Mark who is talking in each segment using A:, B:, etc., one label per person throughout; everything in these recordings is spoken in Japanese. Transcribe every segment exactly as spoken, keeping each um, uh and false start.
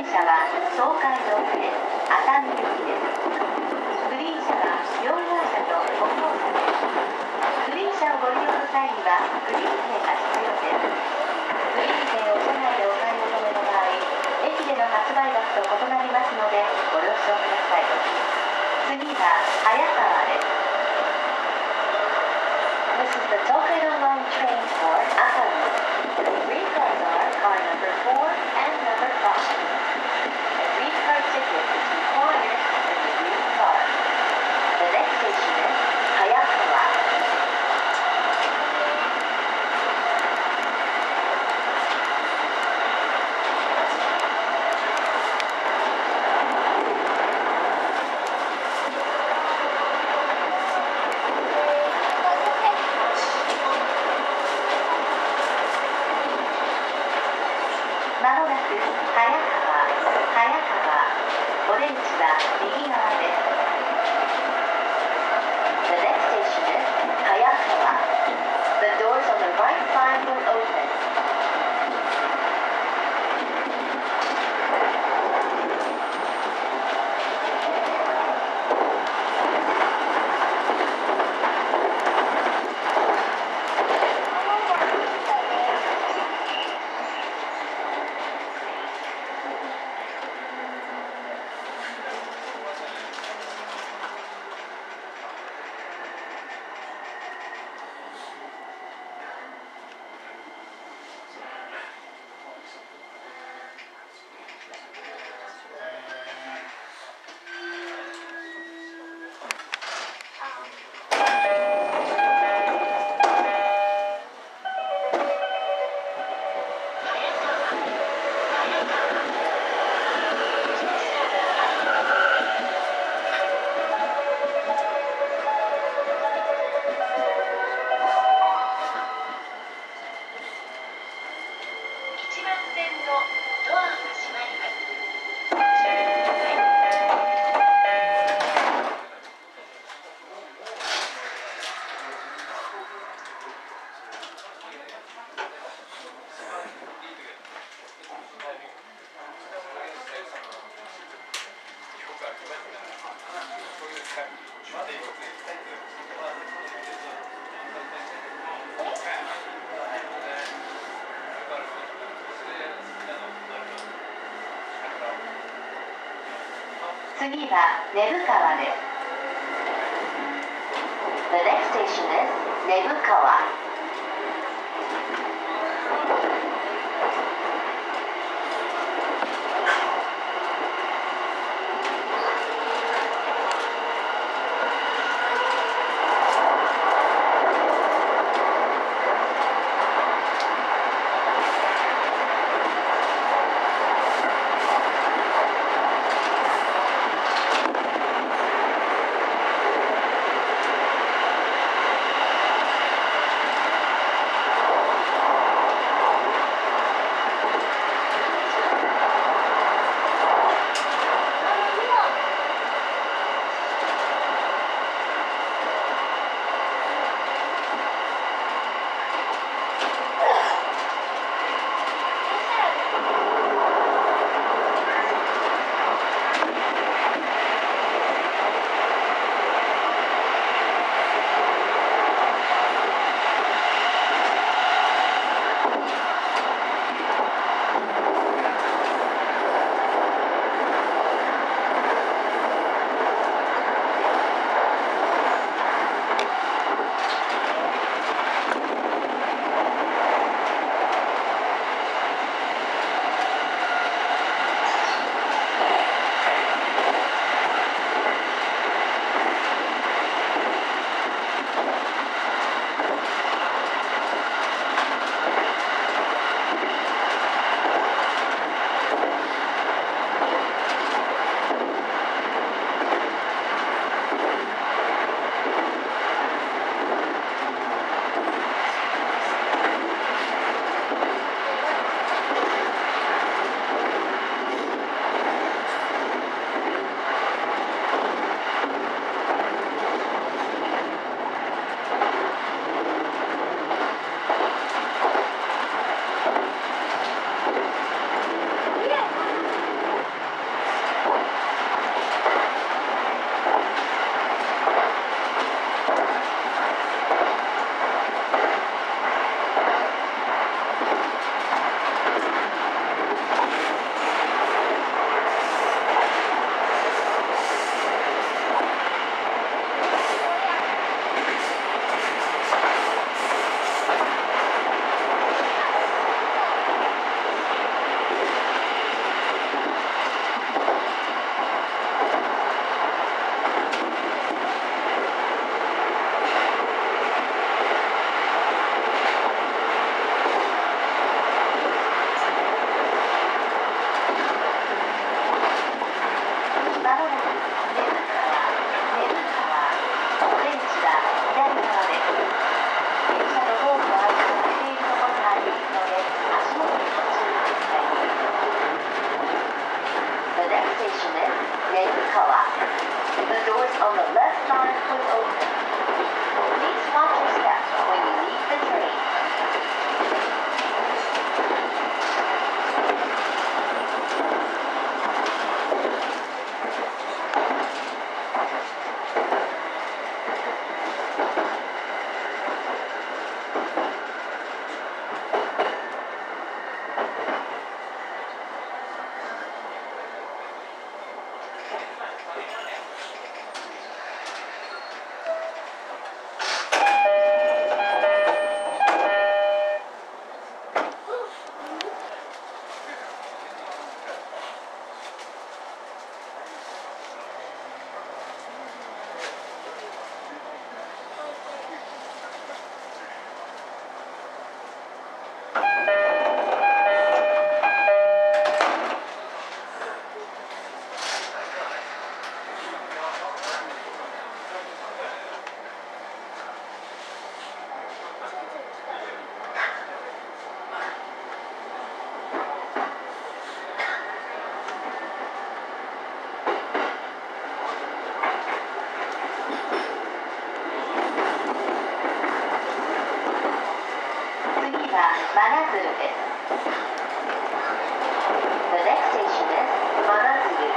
A: 車は東海道線熱海行きです。グリーン車は両側車と歩行者です。グリーン車をご利用の際にはグリーン券が必要です。グリーン券を車内でお買い求めの場合、駅での発売額と異なりますのでご了承ください。次は早川です。This is the Tokaido Line train for Atami. The green cars are car number four and number five. A green car ticket is required in the green car. The next station is Hayakawa.まもなく早川、早川、お出口は右側です。The next station is Hayakawa. The doors on the right side will open. 次は根府川です。The next station is 根府川。 は左側です。電車とホームの間を空いているところがありますので、足元にご注意ください。The next station is Neyakawa. The doors on the left side will open. Please watch your steps when you leave the train. 真鶴です。The next station is 真鶴。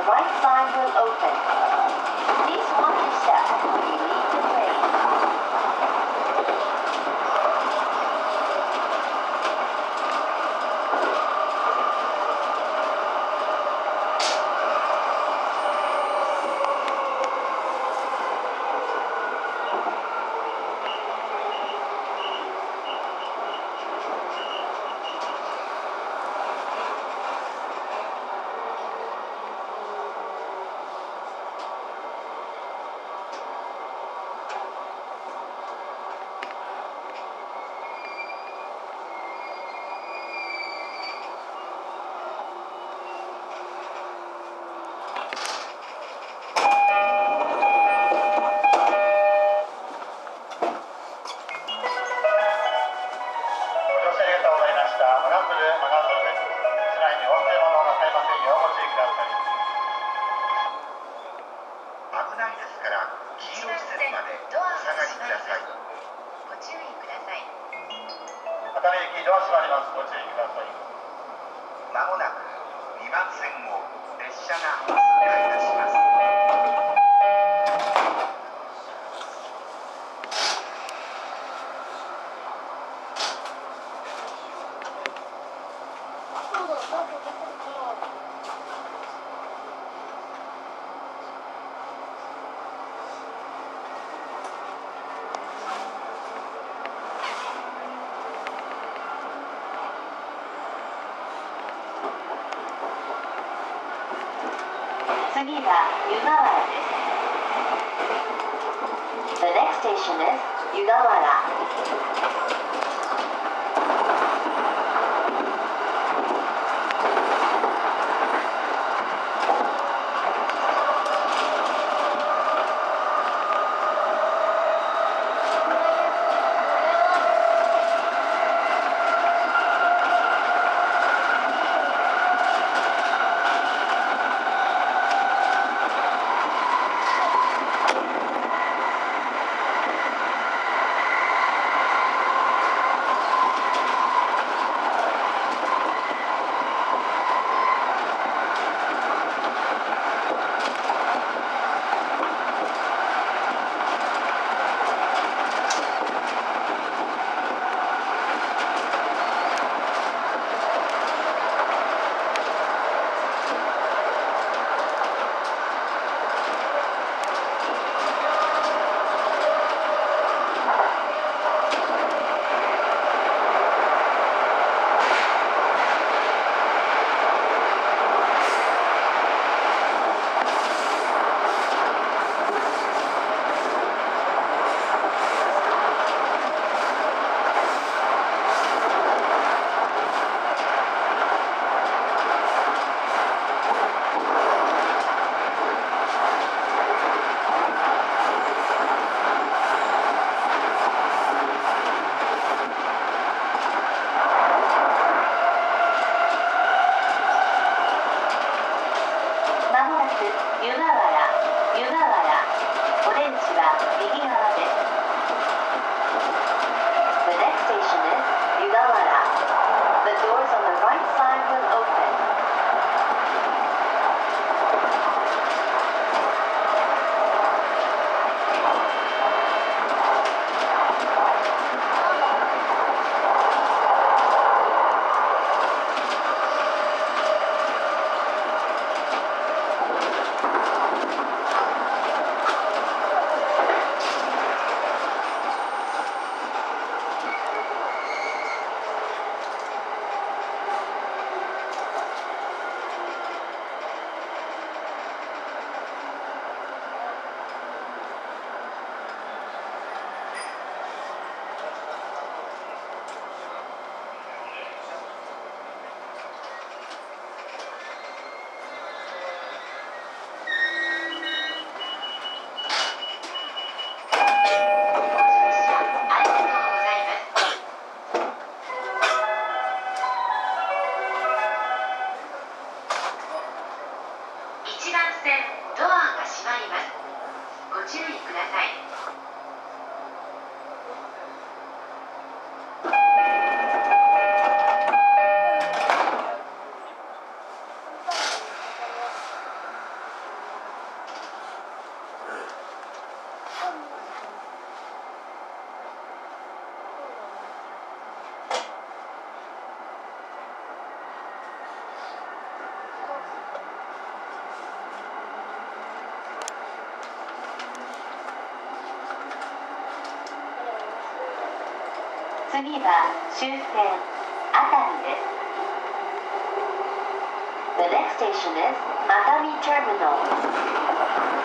A: the right side will open. Please watch your step when you leave the train.
B: まもなくにばん線を列車が通過いたします。
A: 次は湯河原です。The next station is 湯河原。 次は終点熱海です。The next station is Atami Terminal.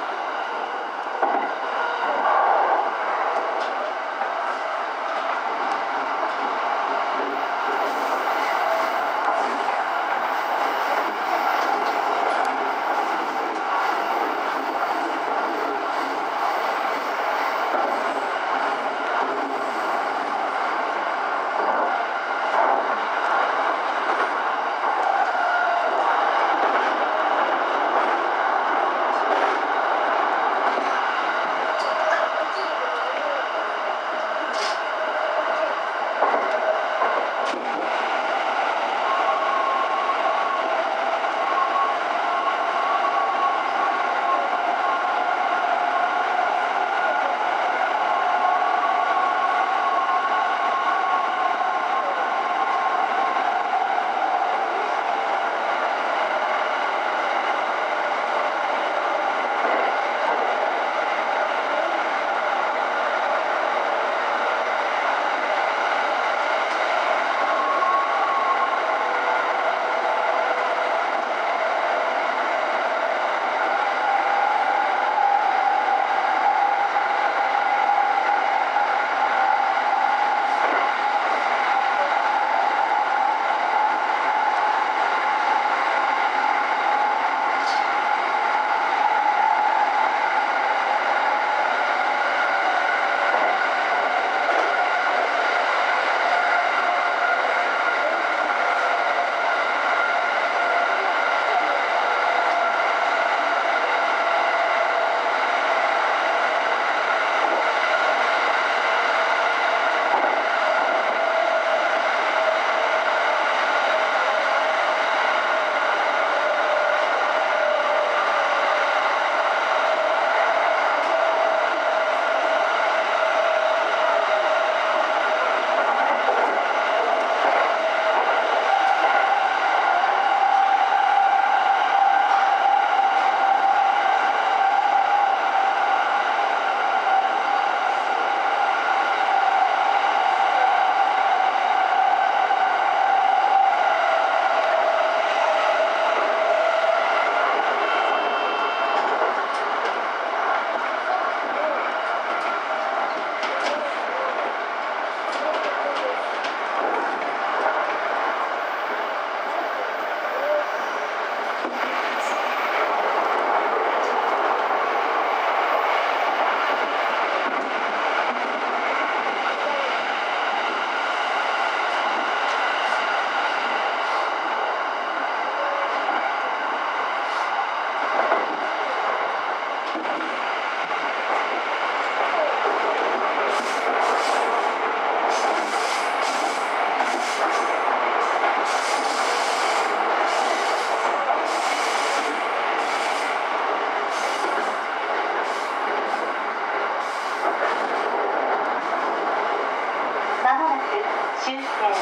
A: 終点熱海、熱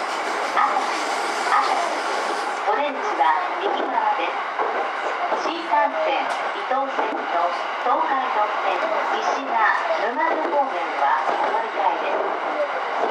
A: 海。オレンジは右側です。新幹線伊東線と東海道線三島沼津方面はお乗り換えです。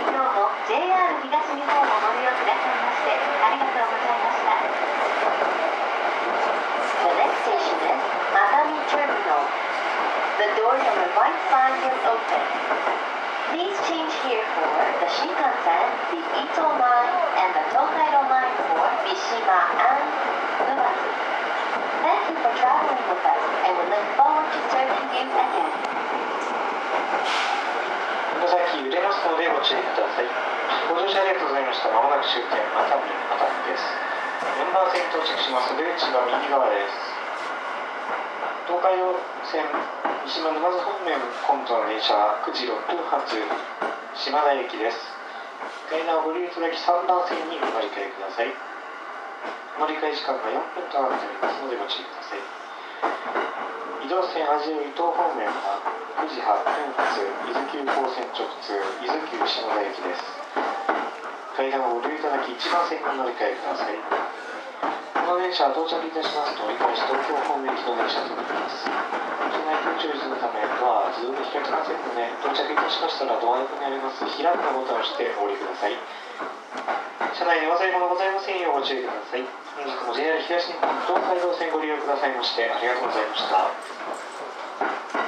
A: 今日も ジェイアール 東日本をご利用くださいましてありがとうございました。The next station is Atami Terminal. The doors on the right side will open. Please change here for the Shinkansen, the Ito line, and the Tokaido line for Mishima and Numazu. Thank you for traveling with us, and we look forward to serving you again.
C: この先揺れますのでご注意ください。ご乗車ありがとうございました。まもなく終点熱海、熱海です。よんばん線に到着します出口は右側です。東海道線三島沼津方面今度の電車はくじろっぷん発島田駅です。階段をご利用いただきさんばん線にお乗り換えください。お乗り換え時間がよんぷんとなっておりますのでご注意ください。移動線味を伊東方面はくじはっぷん発伊豆急行線直通伊豆急下田駅です。階段をご利用いただきいちばん線にお乗り換えください。この電車は到着いたしますと折り返し東京方面行きの電車となります。車内空調時のためドアは自動で危険となっているので、到着いたしましたらドア横にあります開くのボタンを押してお降りください。車内にお忘れ物ございませんようご注意ください。本日も ジェイアール 東日本東海道線ご利用くださいましてありがとうございました。